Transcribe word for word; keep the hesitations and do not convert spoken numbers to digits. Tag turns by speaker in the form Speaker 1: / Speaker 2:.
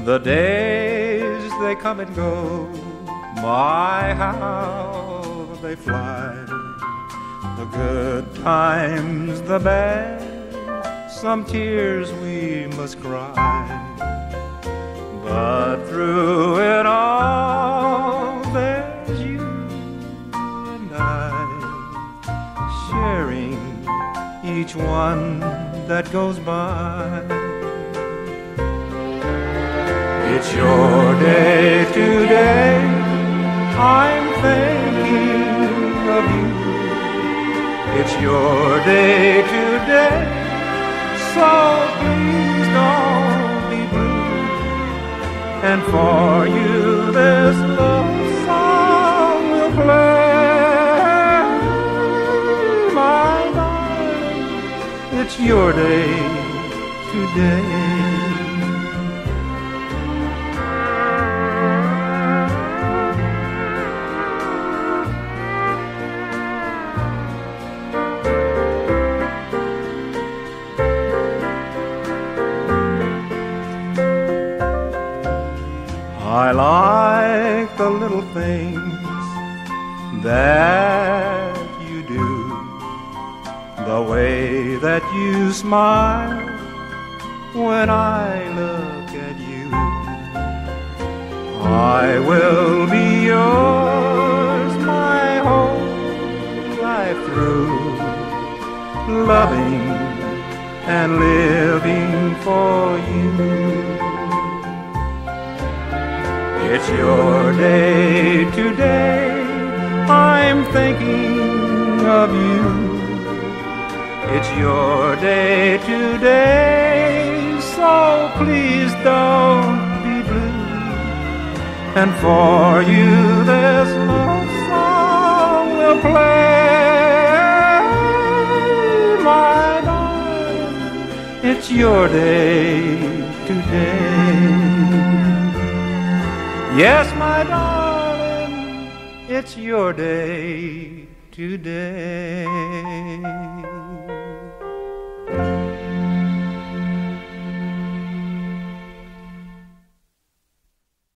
Speaker 1: The days they come and go, my how they fly. The good times, the bad, some tears we must cry. But through it all, there's you and I, sharing each one that goes by. It's your day today, I'm thinking of you. It's your day today, so please don't be blue. And for you this love song will play. My darling, it's your day today. I like the little things that you do, the way that you smile when I look at you. I will be yours my whole life through, loving and living for you. It's your day today, I'm thinking of you. It's your day today, so please don't be blue. And for you this love song will play. My darling, it's your day today. Yes, my darling, it's your day today.